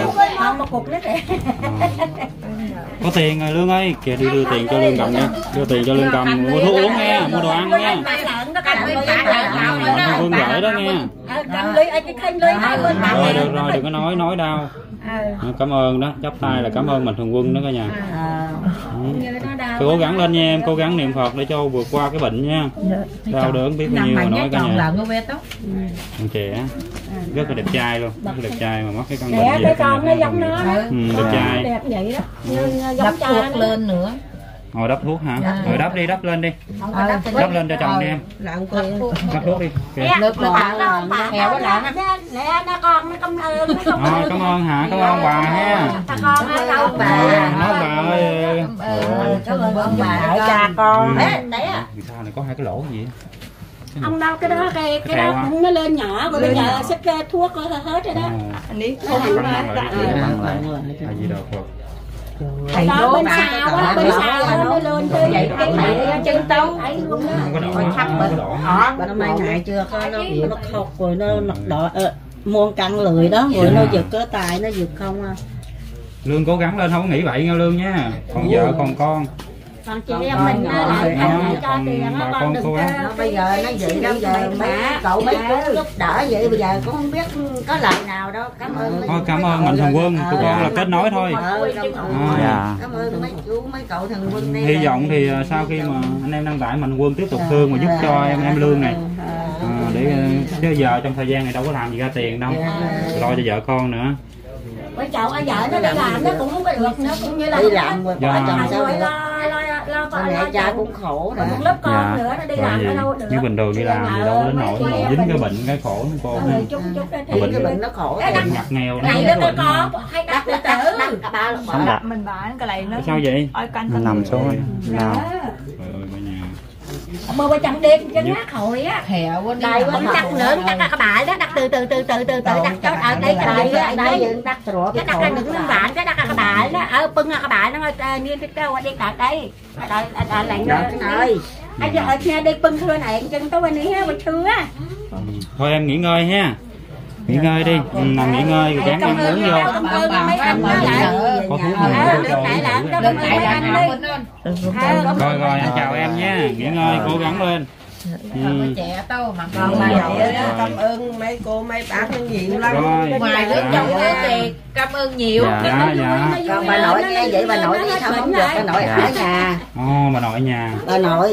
Có tiền rồi Lương ơi, kìa đi đưa tiền cho Lương cầm nha, đưa tiền cho Lương cầm mua thuốc uống nha, mua đồ ăn nha. Vương gửi đó nghe. Rồi được rồi, đừng có nói nói đâu. Cảm ơn đó, chắp tay là cảm ơn Mạnh Thường Quân đó cả nhà. Cứ cố gắng lên nha em, cố gắng niệm Phật để cho vượt qua cái bệnh nha. Đau đớn biết bao nhiêu mà nói cả nhà. Con trẻ rất là đẹp trai luôn, rất là đẹp trai mà mắc cái căn bệnh gì. Cái con nó giống nó. Ừ, đẹp trai. Đẹp vậy đó. Giống cha nó lên nữa. Ngồi đắp thuốc hả? Ừ. Rồi đắp đi, đắp lên đi. À, đắp lên cho chồng đi em. Đắp thuốc đi. Nước nó bạn heo quá lạ. Nè nó con nó cảm ơn nó không. Rồi cảm ơn hả? Cảm ơn bà ha. Ta con nói đâu bà. Nói bà ơi. Cảm ơn ông bà cha con. Đấy à. Sao này có hai cái lỗ gì? Ông đâu cái đó cái cái đó cũng nó lên nhỏ rồi bây giờ xách thuốc hết rồi đó. Anh đi không gì đâu Phật. Thầy đó bên xa quá, bên xa nó lên tới vậy cái chân tông ấy luôn đó. Thấp bệnh. Năm nay ngại chưa có nó nó khóc rồi nó đỏ muôn căng lười đó rồi nó giật cái tài nó giật không à. Lương cố gắng lên không có nghĩ vậy nha Lương nha. Còn vợ còn con. Còn chị em mình lại lại cho tiền nó con đừng có. Bây giờ nó vậy đâu giờ mấy cậu mấy chú giúp đỡ vậy bây giờ cũng không biết có lời nào đâu. Cảm ơn. Thôi cảm ơn Mạnh Thường Quân, tụi con là kết nối thôi. Cảm ơn mấy chú mấy cậu Thường Quân đi. Hy vọng thì sau khi mà anh em đăng tải Mạnh Quân tiếp tục thương mà giúp cho em em Lương này. À, để chứ giờ trong thời gian này đâu có làm gì ra tiền đâu. Lo cho vợ con nữa. Với chồng ở vợ nó đi làm nó cũng không có được nữa, cũng như là đi làm rồi dạ. chồng sao được. Lo lo lo con mẹ cha cũng khổ nữa. Một lớp con dạ. nữa nó đi làm nó đâu được. Như bình thường đi làm thì đâu đến nỗi mà dính cái bệnh cái khổ của cô. Chút chút bệnh cái bệnh nó khổ. Bệnh ngặt nghèo này nó có con hay đặt tự tử. Không đặt mình bán cái này nó. Sao vậy? Nó nằm xuống nào. Mà bà chẳng đêm chân ngát hội á. Đây vẫn đặt nữa, đặt các bạn đó, đặt từ từ từ từ từ từ đặt cho ở đây cái đây ở đây đặt cái đặt ra những cái bạn cái đặt các bạn đó, ở bưng các bạn nó niên cái đâu đi đặt đây. Đây đây lạnh rồi. Anh giờ ở nhà đi bưng thưa này chân tối bên này bên thưa á. Thôi em nghỉ ngơi ha. Nghỉ ngơi đi, ừ, nằm nghỉ ngơi rồi dán ăn uống vô. Có thuốc rồi. Rồi rồi anh chào em nha, nghỉ ngơi cố gắng lên. Ừ. Trẻ tao mà con mà vậy đó, cảm ơn mấy cô mấy bác nhiều lắm. Rồi. Ngoài nước trong nước thì cảm ơn nhiều. Dạ dạ. Còn bà nội nghe vậy bà nội đi sao không được, bà nội ở nhà. Ồ bà nội ở nhà. Bà nội.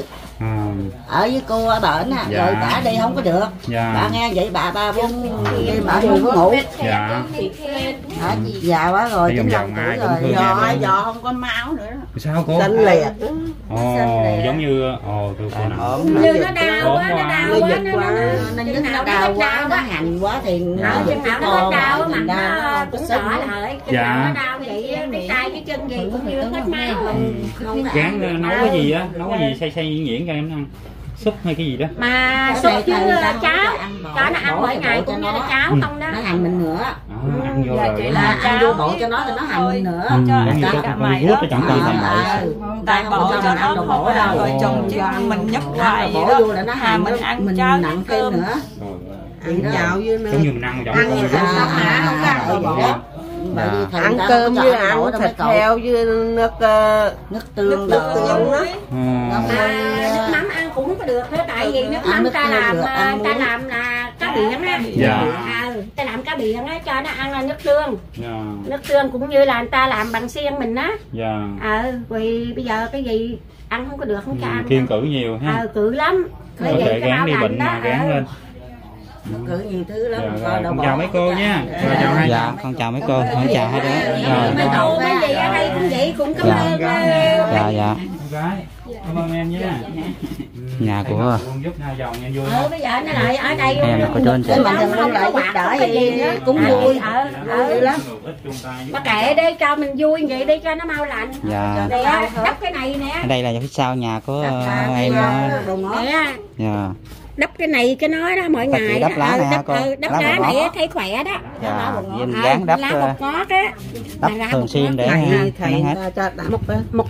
à. Ở với cô ở bển á, dạ. Rồi bà đi không có được, dạ. Bà nghe vậy bà ba bốn bà muốn ngủ, dạ. Hả, già quá rồi, chín mươi lăm tuổi rồi, giò giò không có máu nữa. Sao cô? Xanh liệt. Ồ, giống như ồ tôi cô nào. Như nó đau quá, nó đau quá, nó nhức nó đau quá, nó hành quá thì nó giật nó đau, mà nó cũng đỏ lại, nó đau vậy, cái tay cái chân gì cũng như hết máu. Gán nấu cái gì á, nấu cái gì xay xay nhuyễn cho em ăn. Súp hay cái gì đó mà súp với cháo cho nó ăn mỗi ngày cũng như là cháo không đó, nó hành mình nữa, à, ăn vô rồi là ăn vô bộ cho nó thì nó hành mình nữa, giống như có con vuốt ở trong tay tại bộ cho nó không đâu rồi chồng chứ mình nhấp hoài vậy đó, nó hành mình ăn mình cháo nặng thêm nữa, ăn nhào với nó giống như mình ăn ăn như là không ra ăn cơm với ăn thịt heo với nước nước tương nước tương đó. Nước mắm ăn cũng không có được nữa, tại vì nước mắm ta làm ta làm là cá biển á, ta làm cá biển á cho nó ăn là nước tương, nước tương cũng như là người ta làm bằng xiên mình á, ờ vì bây giờ cái gì ăn không có được, không cho ăn, kiêng cữ nhiều ha, ờ cữ lắm, có thể gán đi bệnh mà gán lên. Cử nhiều thứ lắm. Dạ, con chào mấy cô nha. Dạ, chào hai dạ con chào mấy cô, con chào hai đứa. Rồi. Mấy cô mấy gì ở đây cũng vậy, cũng cảm ơn. Dạ dạ. Cảm ơn em nha. Nhà của ừ, bây giờ nó lại ở đây em có cho anh chị mình không lại giúp đỡ gì cũng vui, ờ vui lắm. Mà kệ đi cho mình vui vậy đi cho nó mau lạnh. Dạ. Để đắp cái này nè. Ở đây là phía sau nhà của em đó. Dạ. Đắp cái này cái nói đó mỗi ngày đắp lá này đắp, con đắp lá, lá này thấy khỏe đó. Dạ, em gán đắp lá một ngót á, đắp thường xuyên để thầy cho một một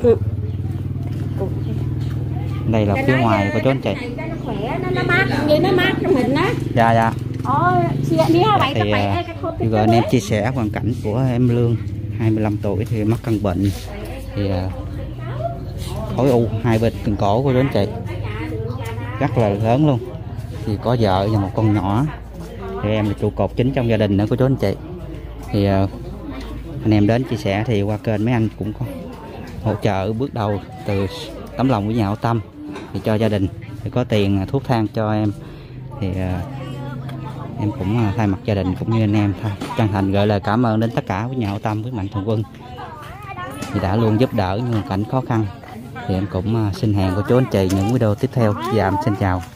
đây là phía ngoài của chú anh chị. Nó khỏe, nó, nó mát như nó mát trong mình á. Dạ dạ. Ôi, thì uh, anh em chia sẻ hoàn cảnh của em Lương hai mươi lăm tuổi thì mắc căn bệnh thì uh, khối u hai bên cần cổ của chú anh chị rất là lớn luôn, thì có vợ và một con nhỏ, thì em là trụ cột chính trong gia đình nữa của chú anh chị. Thì uh, anh em đến chia sẻ thì qua kênh mấy anh cũng có hỗ trợ bước đầu từ tấm lòng của nhà hảo tâm thì cho gia đình thì có tiền thuốc thang cho em, thì uh, em cũng uh, thay mặt gia đình cũng như anh em thôi chân thành gửi lời cảm ơn đến tất cả với nhà hảo tâm với mạnh thường quân thì đã luôn giúp đỡ những hoàn cảnh khó khăn. Thì em cũng uh, xin hẹn của chú anh chị những video tiếp theo. Dạ em xin chào.